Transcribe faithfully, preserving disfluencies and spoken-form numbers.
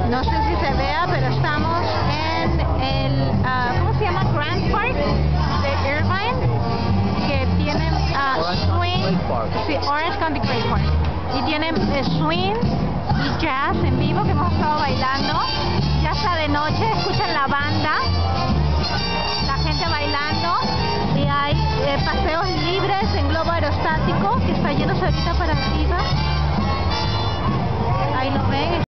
No sé si se vea, pero estamos en el, uh, ¿cómo se llama? Grand Park de Irvine, que tiene uh, swing, sí, Orange County Great Park, y tiene eh, swing y jazz en vivo que hemos estado bailando. Ya está de noche, escuchan la banda, la gente bailando, y hay eh, paseos libres en globo aerostático que está yéndose ahorita para arriba. Ahí lo ven.